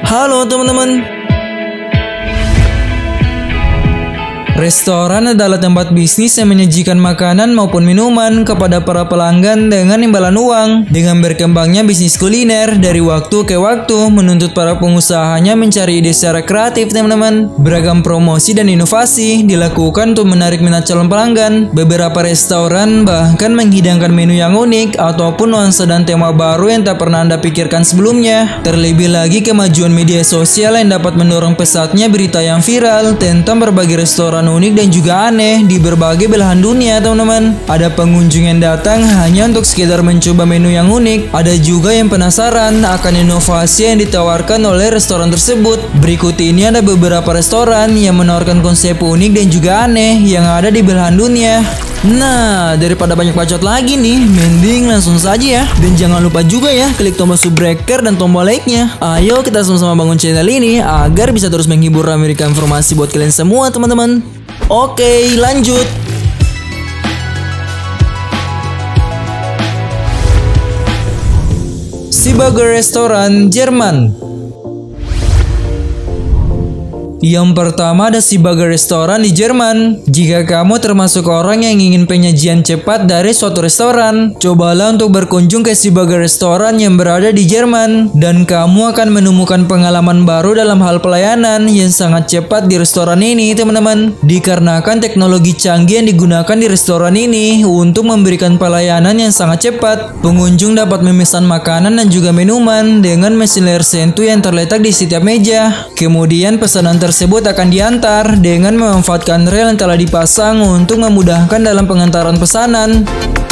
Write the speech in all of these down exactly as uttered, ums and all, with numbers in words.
Halo teman-teman. Restoran adalah tempat bisnis yang menyajikan makanan maupun minuman kepada para pelanggan dengan imbalan uang. Dengan berkembangnya bisnis kuliner dari waktu ke waktu menuntut para pengusahanya mencari ide secara kreatif, teman-teman. Beragam promosi dan inovasi dilakukan untuk menarik minat calon pelanggan. Beberapa restoran bahkan menghidangkan menu yang unik ataupun nuansa dan tema baru yang tak pernah Anda pikirkan sebelumnya. Terlebih lagi kemajuan media sosial yang dapat mendorong pesatnya berita yang viral tentang berbagai restoran unik dan juga aneh di berbagai belahan dunia, teman-teman. Ada pengunjung yang datang hanya untuk sekedar mencoba menu yang unik. Ada juga yang penasaran akan inovasi yang ditawarkan oleh restoran tersebut. Berikut ini ada beberapa restoran yang menawarkan konsep unik dan juga aneh yang ada di belahan dunia. Nah, daripada banyak bacot lagi nih, mending langsung saja ya. Dan jangan lupa juga ya, klik tombol subscribe dan tombol like-nya. Ayo kita sama-sama bangun channel ini agar bisa terus menghibur dan memberikan informasi buat kalian semua, teman-teman. Oke, lanjut. Seeburger Restoran, Jerman. Yang pertama ada Seeburger Restoran di Jerman. Jika kamu termasuk orang yang ingin penyajian cepat dari suatu restoran, cobalah untuk berkunjung ke Seeburger Restoran yang berada di Jerman. Dan kamu akan menemukan pengalaman baru dalam hal pelayanan yang sangat cepat di restoran ini, teman-teman. Dikarenakan teknologi canggih yang digunakan di restoran ini untuk memberikan pelayanan yang sangat cepat, pengunjung dapat memesan makanan dan juga minuman dengan mesin layar sentuh yang terletak di setiap meja. Kemudian pesanan tersebut akan diantar dengan memanfaatkan rel yang telah dipasang untuk memudahkan dalam pengantaran pesanan.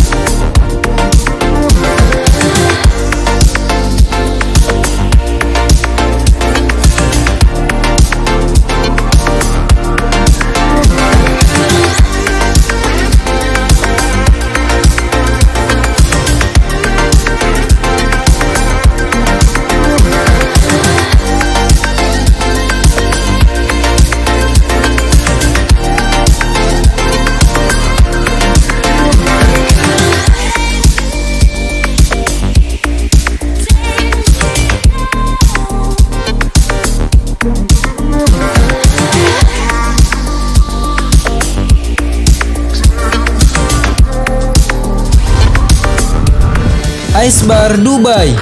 Ice Bar Dubai.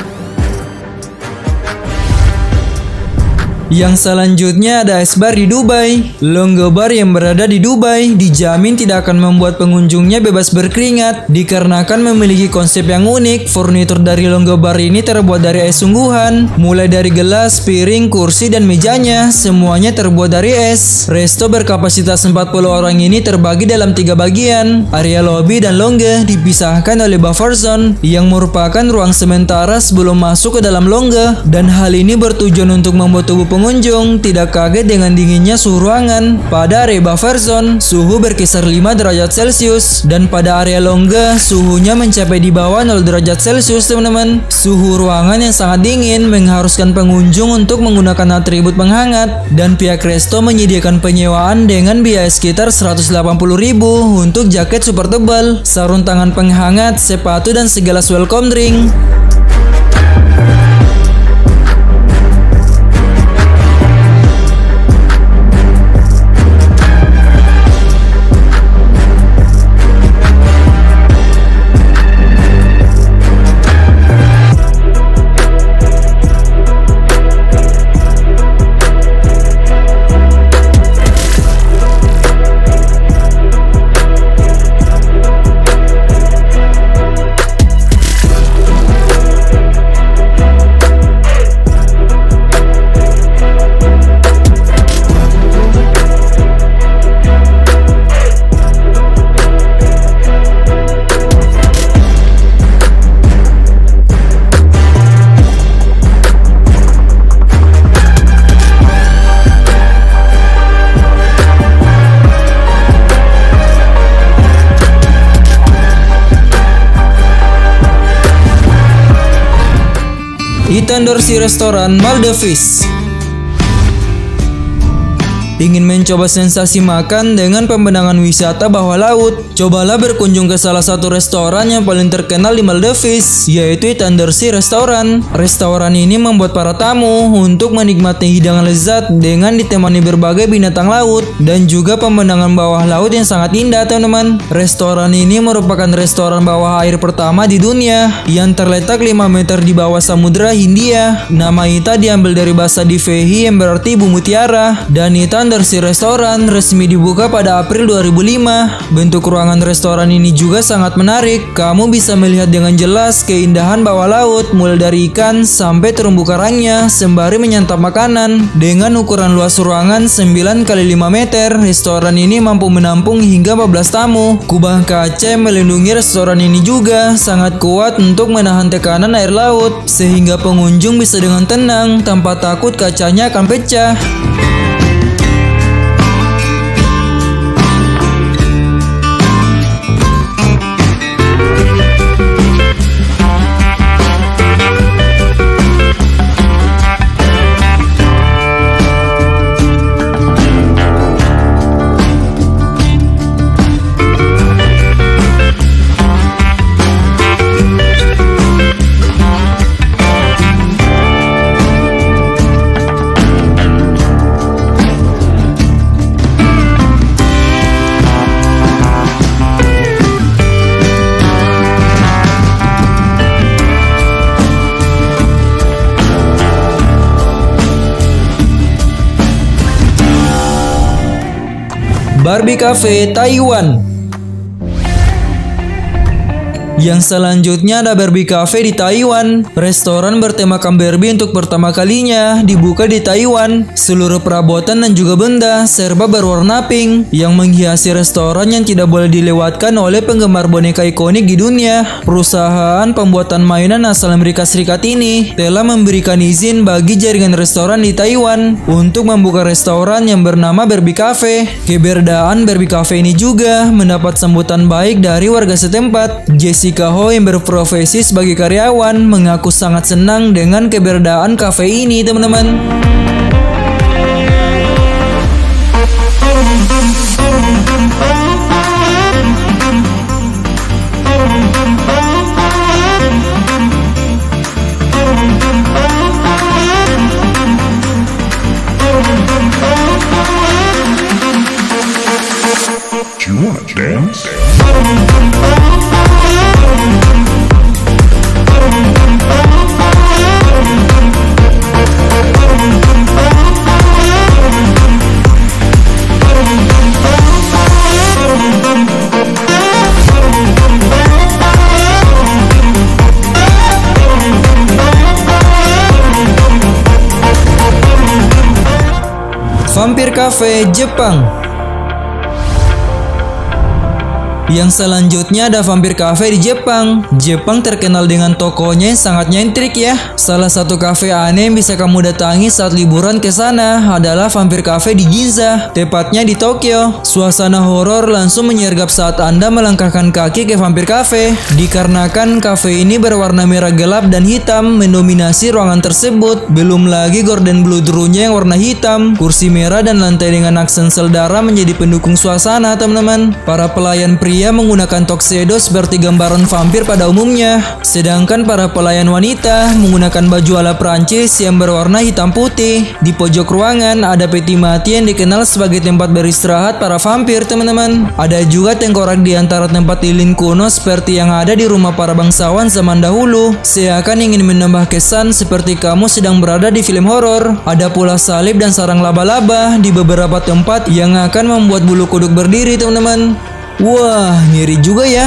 Yang selanjutnya ada Ice Bar di Dubai. Lounge bar yang berada di Dubai dijamin tidak akan membuat pengunjungnya bebas berkeringat dikarenakan memiliki konsep yang unik. Furnitur dari lounge bar ini terbuat dari es sungguhan, mulai dari gelas, piring, kursi, dan mejanya semuanya terbuat dari es. Resto berkapasitas empat puluh orang ini terbagi dalam tiga bagian. Area lobby dan lounge dipisahkan oleh buffer zone yang merupakan ruang sementara sebelum masuk ke dalam lounge, dan hal ini bertujuan untuk membuat tubuh pengunjung Pengunjung tidak kaget dengan dinginnya suhu ruangan. Pada area buffer zone, suhu berkisar lima derajat Celcius, dan pada area lounge, suhunya mencapai di bawah nol derajat Celcius, teman-teman. Suhu ruangan yang sangat dingin mengharuskan pengunjung untuk menggunakan atribut penghangat, dan pihak resto menyediakan penyewaan dengan biaya sekitar seratus delapan puluh ribu untuk jaket super tebal, sarung tangan penghangat, sepatu, dan segelas welcome drink. Itan Dorsey Restoran, Maldives. Ingin mencoba sensasi makan dengan pemandangan wisata bawah laut? Cobalah berkunjung ke salah satu restoran yang paling terkenal di Maldives, yaitu Thundersea Restaurant. Restoran ini membuat para tamu untuk menikmati hidangan lezat dengan ditemani berbagai binatang laut dan juga pemandangan bawah laut yang sangat indah, teman-teman. Restoran ini merupakan restoran bawah air pertama di dunia yang terletak lima meter di bawah Samudra Hindia. Nama Ita diambil dari bahasa Divehi yang berarti ibu mutiara, dan Ita Thundersea Restaurant resmi dibuka pada April dua ribu lima. Bentuk ruangan restoran ini juga sangat menarik. Kamu bisa melihat dengan jelas keindahan bawah laut mulai dari ikan sampai terumbu karangnya sembari menyantap makanan. Dengan ukuran luas ruangan sembilan kali lima meter, restoran ini mampu menampung hingga empat belas tamu. Kubah kaca yang melindungi restoran ini juga sangat kuat untuk menahan tekanan air laut, sehingga pengunjung bisa dengan tenang tanpa takut kacanya akan pecah. Barbie Cafe Taiwan. Yang selanjutnya ada Barbie Cafe di Taiwan. Restoran bertemakan Barbie untuk pertama kalinya dibuka di Taiwan. Seluruh perabotan dan juga benda serba berwarna pink yang menghiasi restoran yang tidak boleh dilewatkan oleh penggemar boneka ikonik di dunia. Perusahaan pembuatan mainan asal Amerika Serikat ini telah memberikan izin bagi jaringan restoran di Taiwan untuk membuka restoran yang bernama Barbie Cafe. Keberadaan Barbie Cafe ini juga mendapat sambutan baik dari warga setempat. Jessica Ho yang berprofesi sebagai karyawan mengaku sangat senang dengan keberadaan kafe ini, teman-teman. Do you wanna dance? Vampire Cafe Jepang. Yang selanjutnya ada Vampire Cafe di Jepang. Jepang terkenal dengan tokonya yang sangat nyentrik ya. Salah satu kafe aneh yang bisa kamu datangi saat liburan ke sana adalah Vampire Cafe di Ginza, tepatnya di Tokyo. Suasana horor langsung menyergap saat Anda melangkahkan kaki ke Vampire Cafe, dikarenakan kafe ini berwarna merah gelap dan hitam mendominasi ruangan tersebut. Belum lagi gorden blue drum-nya yang warna hitam, kursi merah dan lantai dengan aksen seldara menjadi pendukung suasana, teman-teman. Para pelayan pria menggunakan tuxedo seperti gambaran vampir pada umumnya, sedangkan para pelayan wanita menggunakan baju ala Prancis yang berwarna hitam putih. Di pojok ruangan ada peti mati yang dikenal sebagai tempat beristirahat para vampir, teman-teman. Ada juga tengkorak di antara tempat lilin kuno seperti yang ada di rumah para bangsawan zaman dahulu, seakan ingin menambah kesan seperti kamu sedang berada di film horor. Ada pula salib dan sarang laba-laba di beberapa tempat yang akan membuat bulu kuduk berdiri, teman-teman. Wah, ngeri juga ya.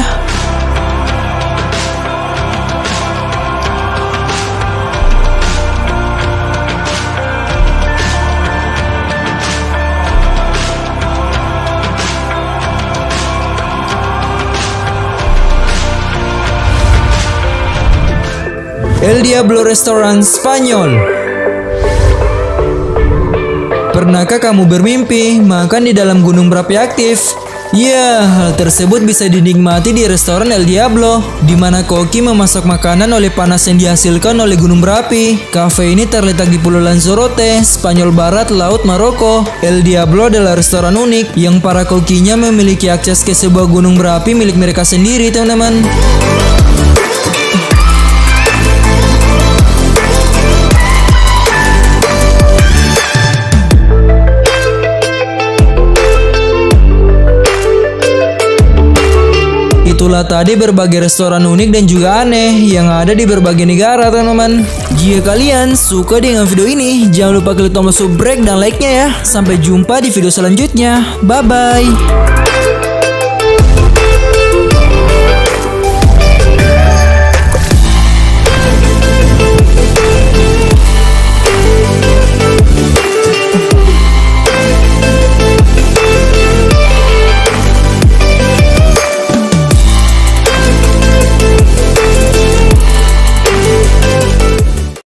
El Diablo Restaurant Spanyol. Pernahkah kamu bermimpi makan di dalam gunung berapi aktif? Ya, hal tersebut bisa dinikmati di restoran El Diablo, di mana koki memasak makanan oleh panas yang dihasilkan oleh gunung berapi. Cafe ini terletak di Pulau Lanzarote, Spanyol Barat, Laut Maroko. El Diablo adalah restoran unik yang para kokinya memiliki akses ke sebuah gunung berapi milik mereka sendiri, teman-teman. Itulah tadi berbagai restoran unik dan juga aneh yang ada di berbagai negara, teman-teman. Jika kalian suka dengan video ini, jangan lupa klik tombol subscribe dan like-nya ya. Sampai jumpa di video selanjutnya. Bye-bye.